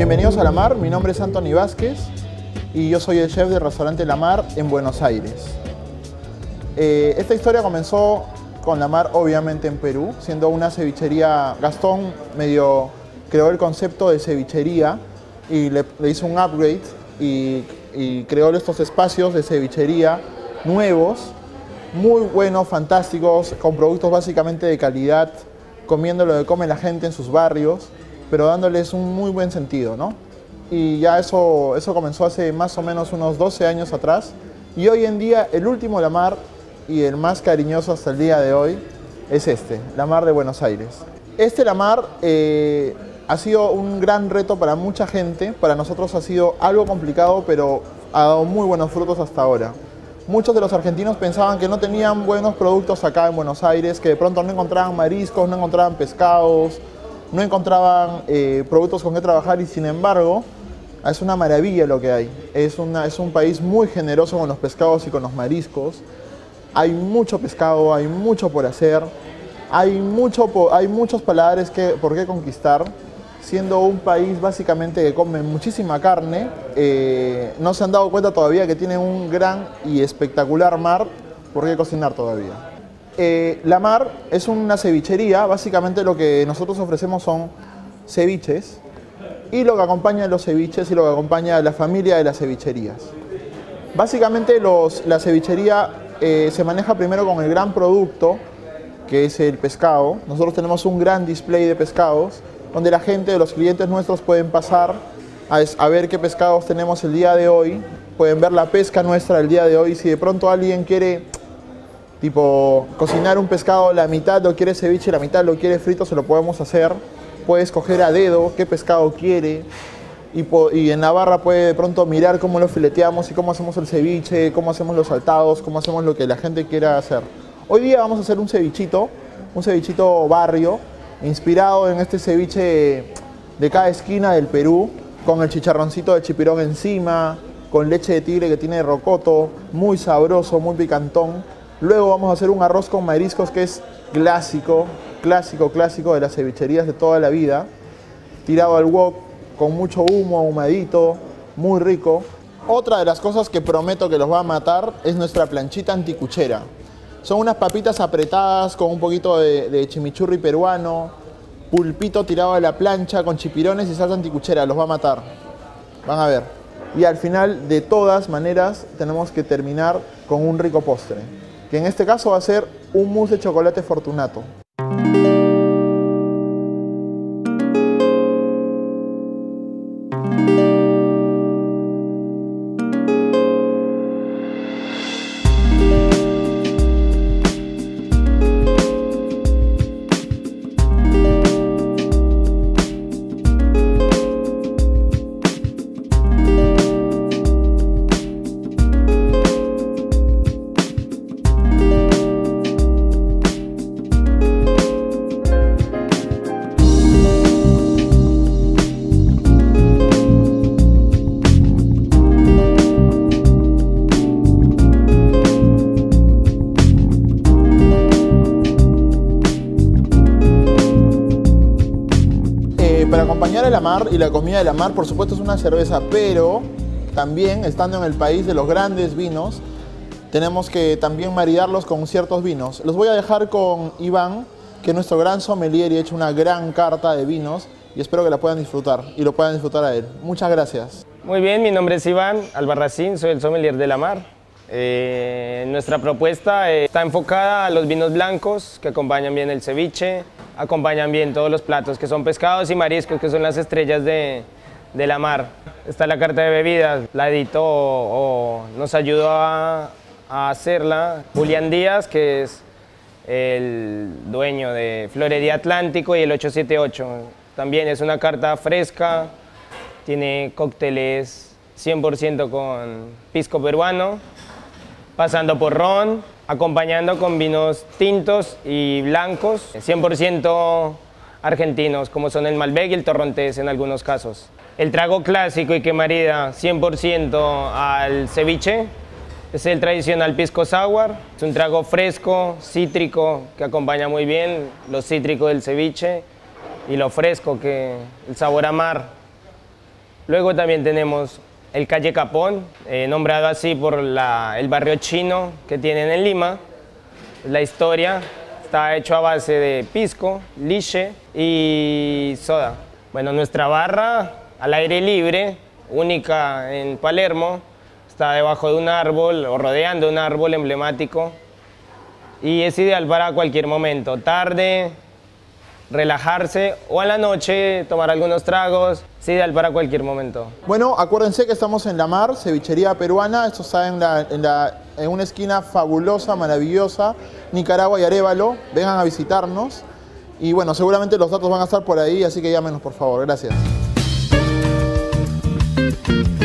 Bienvenidos a La Mar, mi nombre es Anthony Vázquez y yo soy el chef del restaurante La Mar en Buenos Aires. Esta historia comenzó con La Mar obviamente en Perú, siendo una cevichería. Gastón medio creó el concepto de cevichería y le hizo un upgrade y creó estos espacios de cevichería nuevos, muy buenos, fantásticos, con productos básicamente de calidad, comiendo lo que come la gente en sus barrios, pero dándoles un muy buen sentido, ¿no? Y ya eso comenzó hace más o menos unos 12 años atrás. Y hoy en día el último La Mar y el más cariñoso hasta el día de hoy es La Mar de Buenos Aires. La Mar ha sido un gran reto para mucha gente. Para nosotros ha sido algo complicado, pero ha dado muy buenos frutos hasta ahora. Muchos de los argentinos pensaban que no tenían buenos productos acá en Buenos Aires, que de pronto no encontraban mariscos, no encontraban pescados, no encontraban productos con que trabajar, y sin embargo es una maravilla lo que hay. Es un país muy generoso con los pescados y con los mariscos. Hay mucho pescado, hay mucho por hacer, hay muchos paladares por qué conquistar. Siendo un país básicamente que come muchísima carne, no se han dado cuenta todavía que tiene un gran y espectacular mar por qué cocinar todavía. La Mar es una cevichería. Básicamente lo que nosotros ofrecemos son ceviches y lo que acompaña a los ceviches y lo que acompaña a la familia de las cevicherías. Básicamente la cevichería se maneja primero con el gran producto, que es el pescado. Nosotros tenemos un gran display de pescados donde la gente, los clientes nuestros pueden pasar a ver qué pescados tenemos el día de hoy, pueden ver la pesca nuestra el día de hoy. Si de pronto alguien quiere cocinar un pescado, la mitad lo quiere ceviche y la mitad lo quiere frito, se lo podemos hacer. Puede escoger a dedo qué pescado quiere y en la barra puede de pronto mirar cómo lo fileteamos y cómo hacemos el ceviche, cómo hacemos los saltados, cómo hacemos lo que la gente quiera hacer. Hoy día vamos a hacer un cevichito barrio, inspirado en este ceviche de cada esquina del Perú, con el chicharroncito de chipirón encima, con leche de tigre que tiene rocoto, muy sabroso, muy picantón. Luego vamos a hacer un arroz con mariscos que es clásico de las cevicherías de toda la vida, tirado al wok, con mucho humo, ahumadito, muy rico. Otra de las cosas que prometo que los va a matar es nuestra planchita anticuchera. Son unas papitas apretadas con un poquito de chimichurri peruano, pulpito tirado a la plancha con chipirones y salsa anticuchera. Los va a matar. Van a ver. Y al final, de todas maneras, tenemos que terminar con un rico postre, que en este caso va a ser un mousse de chocolate Fortunato. Para acompañar a La Mar y la comida de La Mar, por supuesto, es una cerveza, pero también, estando en el país de los grandes vinos, tenemos que también maridarlos con ciertos vinos. Los voy a dejar con Iván, que es nuestro gran sommelier y ha hecho una gran carta de vinos, y espero que la puedan disfrutar y lo puedan disfrutar a él. Muchas gracias. Muy bien, mi nombre es Iván Albarracín, soy el sommelier de La Mar. Nuestra propuesta está enfocada a los vinos blancos que acompañan bien el ceviche, acompañan bien todos los platos que son pescados y mariscos, que son las estrellas de La Mar. Está la carta de bebidas, la editó o nos ayudó a hacerla Julián Díaz, que es el dueño de Florería Atlántico y el 878. También es una carta fresca, tiene cócteles 100% con pisco peruano, pasando por ron, acompañando con vinos tintos y blancos, 100% argentinos, como son el Malbec y el Torrontés en algunos casos. El trago clásico y que marida 100% al ceviche es el tradicional pisco sour. Es un trago fresco, cítrico, que acompaña muy bien lo cítrico del ceviche y lo fresco, que el sabor a mar Luego también tenemos el Calle Capón, nombrado así por el barrio chino que tienen en Lima. La historia está hecho a base de pisco, liche y soda. Bueno, nuestra barra al aire libre, única en Palermo, está debajo de un árbol o rodeando un árbol emblemático y es ideal para cualquier momento, tarde, relajarse o a la noche tomar algunos tragos, es ideal para cualquier momento. Bueno, acuérdense que estamos en La Mar, cevichería peruana, esto está en una esquina fabulosa, maravillosa, Nicaragua y Arévalo, vengan a visitarnos y bueno, seguramente los datos van a estar por ahí, así que llámenos por favor, gracias.